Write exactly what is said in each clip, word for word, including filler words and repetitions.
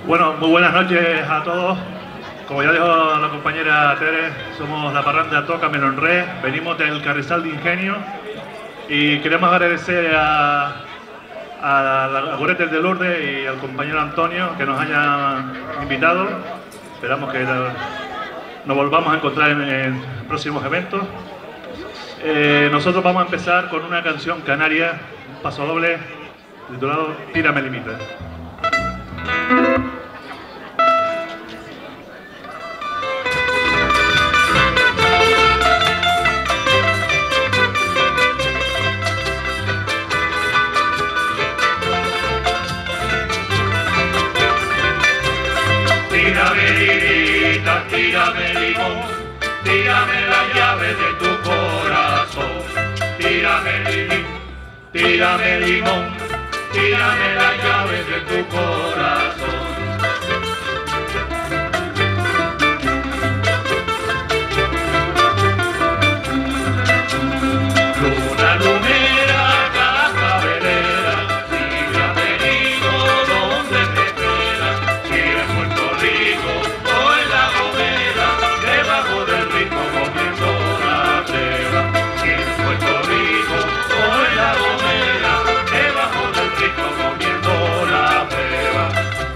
Bueno, muy buenas noches a todos. Como ya dijo la compañera Tere, somos la parranda Toca Me lo Enré, venimos del Carrizal de Ingenio y queremos agradecer a, a la Goretes de Lourdes y al compañero Antonio que nos hayan invitado. Esperamos que nos volvamos a encontrar en, en próximos eventos. Eh, nosotros vamos a empezar con una canción canaria, un paso doble, titulado Tírame Limita. Tírame limita, tírame limón, tírame la llave de tu corazón. Tírame limón, tírame limón, tírame la llave de tu corazón. Luna lumera, cascabelera, tírame limón donde te esperas. Si en Puerto Rico o en La Gomera, debajo del ritmo comienzo la breva. Si en Puerto Rico o en La Gomera, debajo del ritmo comienzo la breva.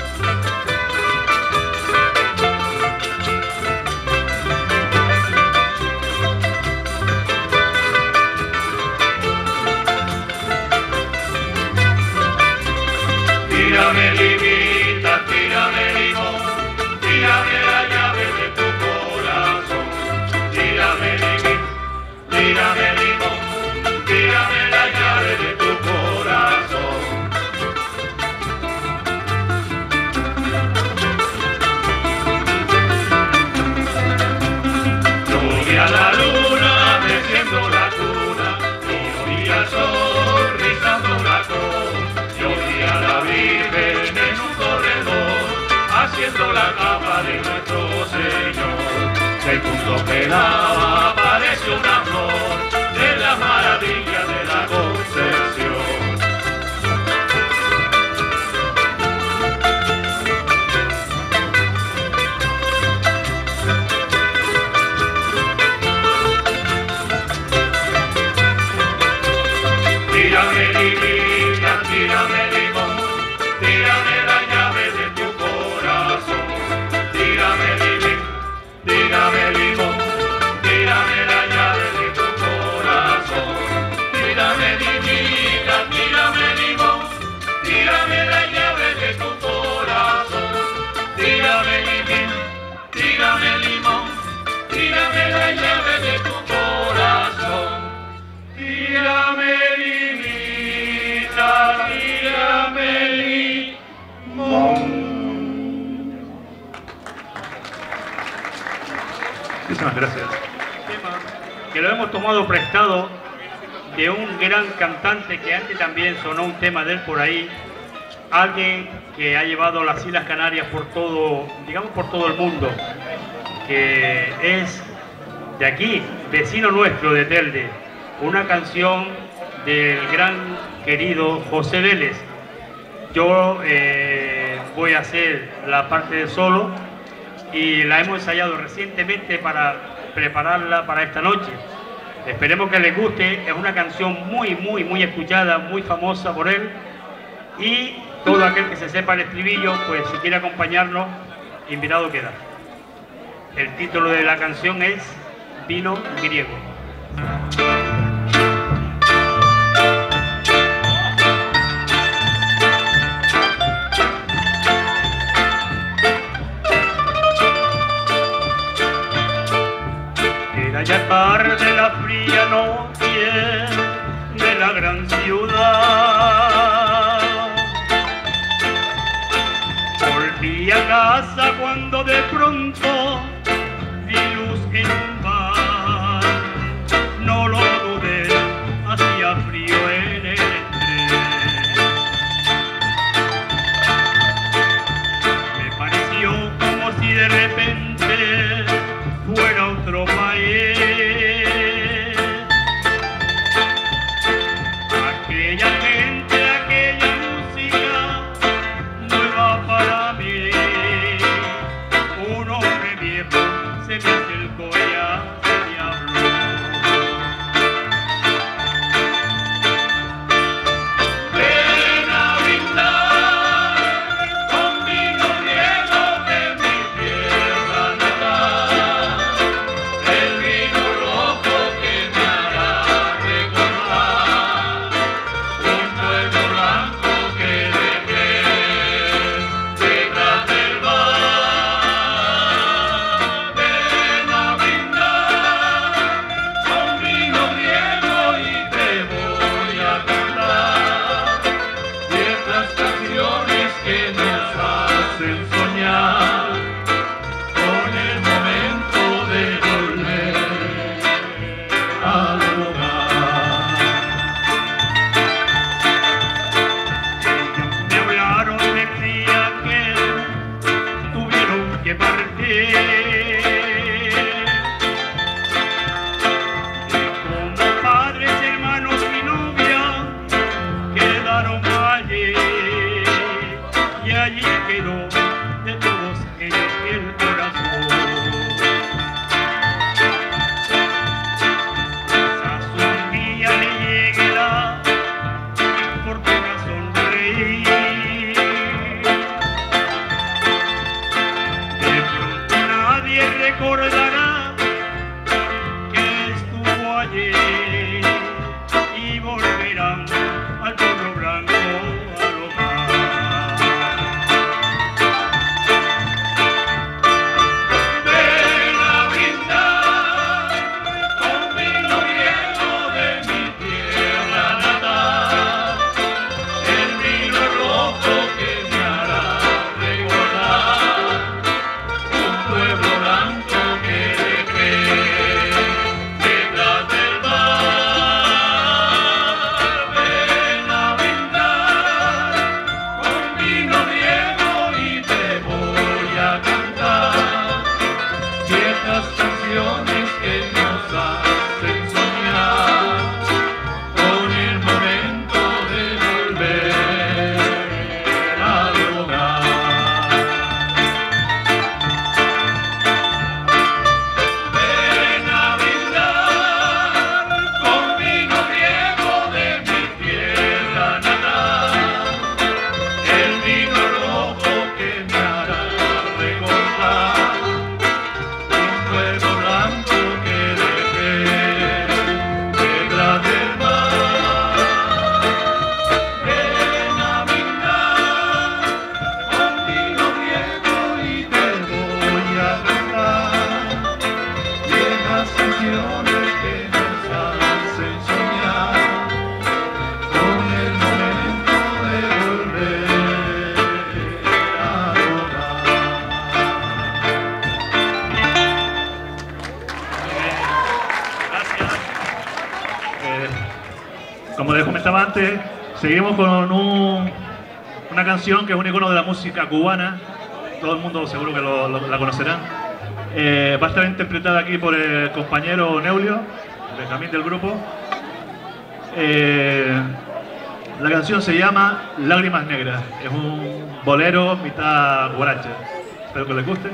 Tírame limita, tírame limón, tírame la llave de tu corazón. Tírame limón, tírame limón, tírame la llave de tu corazón. Yo vi a la luna meciendo la cuna, yo vi al sol rizando la cruz, yo vi a la Virgen en un corredor haciendo la capa de nuestro Señor. El punto que daba parece una flor de las maravillas de la Concepción. Tírame limita, tírame limón, tírame la llave de tu corazón. Tírame limón, tírame limón, tírame la llave de tu corazón. Tírame limita, tírame limón, tírame la llave de tu corazón. Tírame limón, tírame limón, tírame la llave de tu corazón. Tírame limita, tírame limón. Muchísimas gracias. Que lo hemos tomado prestado de un gran cantante que antes también sonó un tema de él por ahí, alguien que ha llevado las Islas Canarias por todo, digamos por todo el mundo, que es de aquí, vecino nuestro de Telde, una canción del gran querido José Vélez. Yo eh, voy a hacer la parte de solo y la hemos ensayado recientemente para prepararla para esta noche. Esperemos que les guste, es una canción muy, muy, muy escuchada, muy famosa por él, y todo aquel que se sepa el estribillo, pues si quiere acompañarnos, invitado queda. El título de la canción es Vino Griego. Era ya tarde la fría noche de la gran ciudad. Volví a casa cuando de pronto vi luz en un bar. No lo dudé, hacía frío en el tren. Me pareció como si de repente fuera otro país. Aquella gente, aquella música nueva para mí. comentaba antes, seguimos con un, una canción que es un icono de la música cubana. Todo el mundo seguro que lo, lo, la conocerán. Eh, va a estar interpretada aquí por el compañero Neulio, Benjamín del grupo. Eh, la canción se llama Lágrimas Negras. Es un bolero mitad guaracha. Espero que les guste.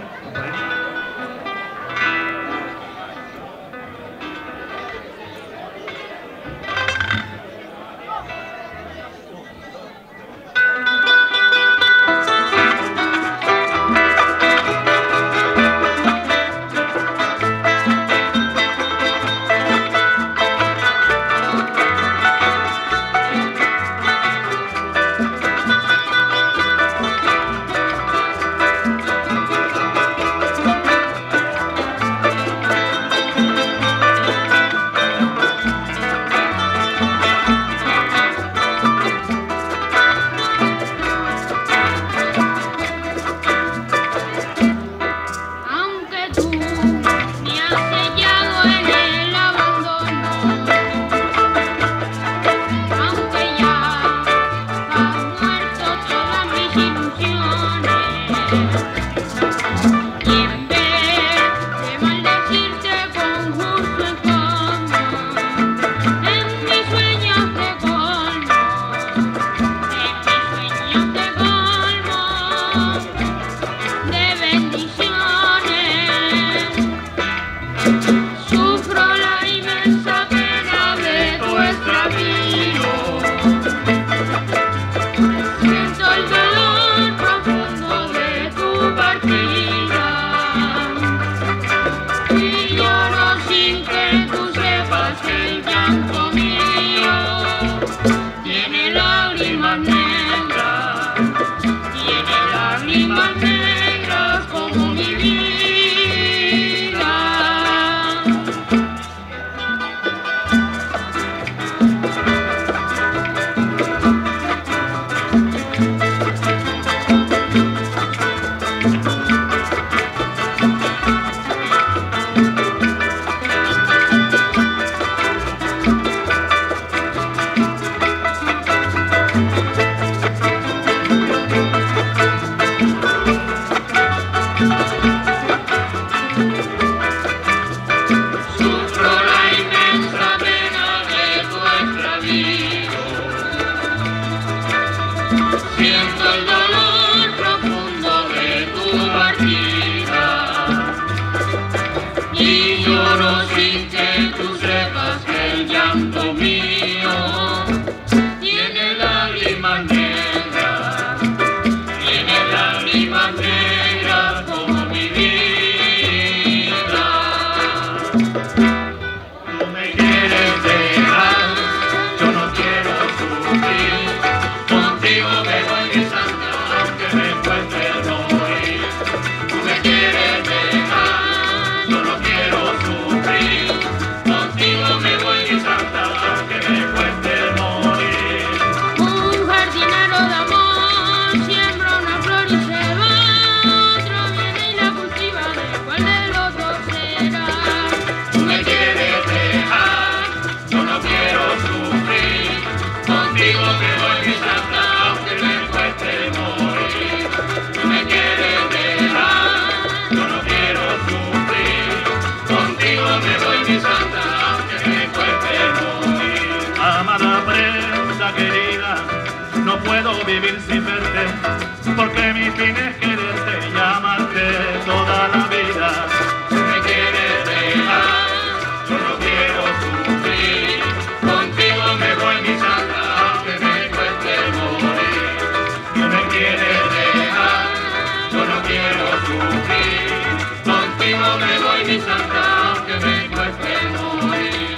Vivir sin verte, porque mi fin es quererte y amarte toda la vida. Si me quieres dejar, yo no quiero sufrir. Contigo me voy mi santa, aunque me cueste morir. Si me quieres dejar, yo no quiero sufrir. Contigo me voy mi santa, aunque me cueste morir.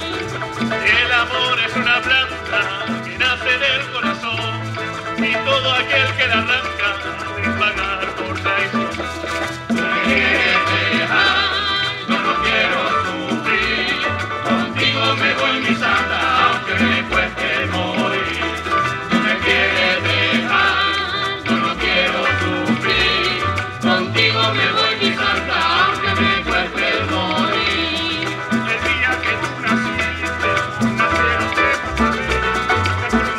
El amor es una planta que nace del corazón. Y todo aquel que la arranca sin pagar por traición. Me quieres dejar, yo no quiero sufrir. Contigo me voy mi santa, aunque me cueste morir. Me quieres dejar, yo no quiero sufrir. Contigo me voy mi santa, aunque me cueste morir. El día que tú naciste, nacieron de tu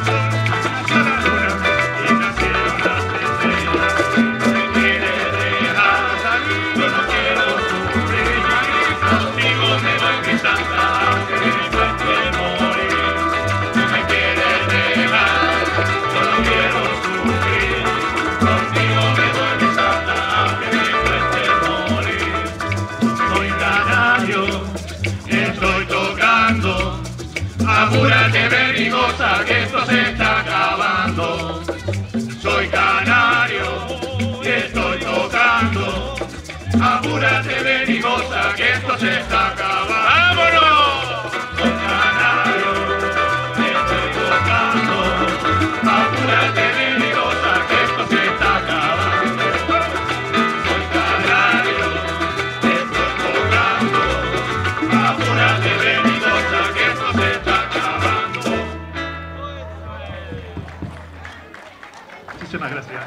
Muchísimas gracias.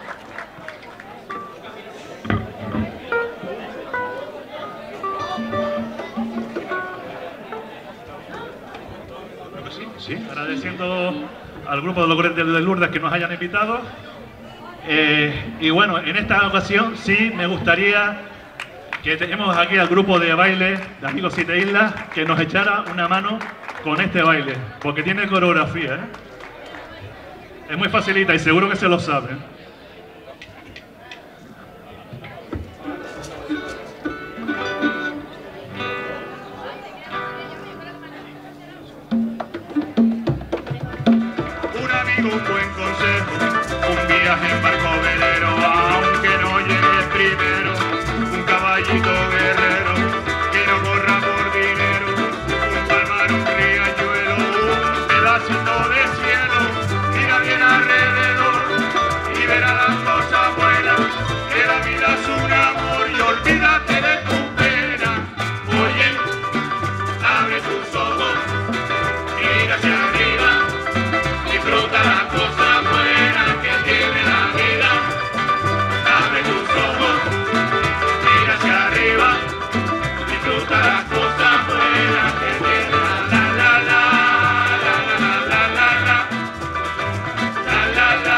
Creo que sí, sí. Agradeciendo al grupo de los Grandes de Lourdes que nos hayan invitado. Eh, y bueno, en esta ocasión sí me gustaría que tenemos aquí al grupo de baile de Amigos Siete Islas que nos echara una mano con este baile, porque tiene coreografía, ¿eh? Es muy facilita y seguro que se lo saben. Un amigo, un buen consejo, un viaje en barco velero, aunque no llegues primero, un caballito guerrero, que no corra por dinero, un palmar, un riachuelo, un pedacito de cielo, mira bien alrededor y verás las cosas buenas, que la vida es un amor y olvídate de tu pena. Oye, abre tus ojos, mira hacia arriba, disfruta las cosas buenas que tiene la vida. Abre tus ojos, mira hacia arriba, disfruta las cosas buenas que tiene la la la la la la la la la la la la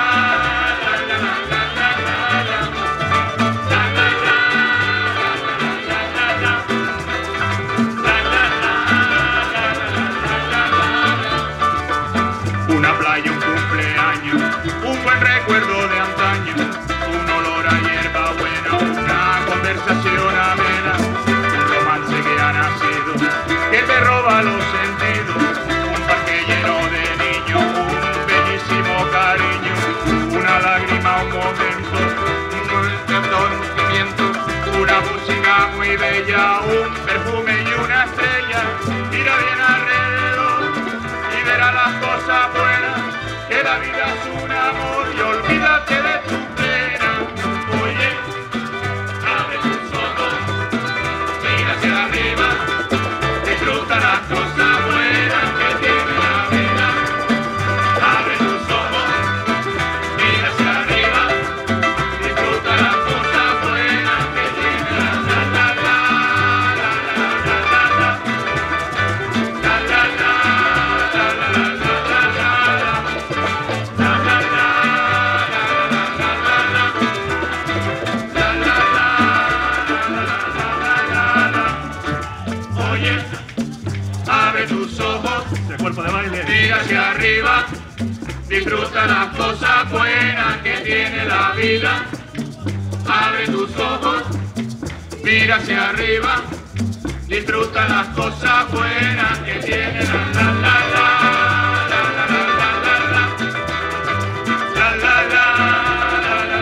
una playa, un cumpleaños, un buen recuerdo de antaño, un olor a hierba buena, una conversación amena, un romance que ha nacido, que te roba los sentidos, un parque lleno de niños, un bellísimo cariño, una lágrima, un momento, un sentimiento, una música muy bella, un perfume y una estrella. Mira bien alrededor y verás las cosas buenas, que la vida es un amor y olvídate de tu pena. Oye, abre tus ojos, mira hacia arriba, disfruta las cosas buenas que tiene la vida. Abre tus ojos, mira hacia arriba, disfruta las cosas buenas que tiene la la la la la la la la la. Oye, abre tus ojos, Este cuerpo de baile. mira hacia arriba, disfruta las cosas buenas que tiene la vida. Abre tus ojos, mira hacia arriba, disfruta las cosas buenas que tiene la la la la la la la la la la la la la la la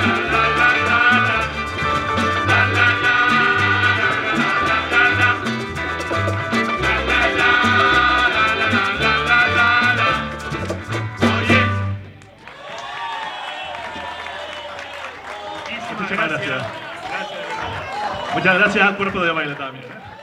la. Oye, Muchísimas gracias. Muchas gracias al cuerpo de baile también, ¿eh?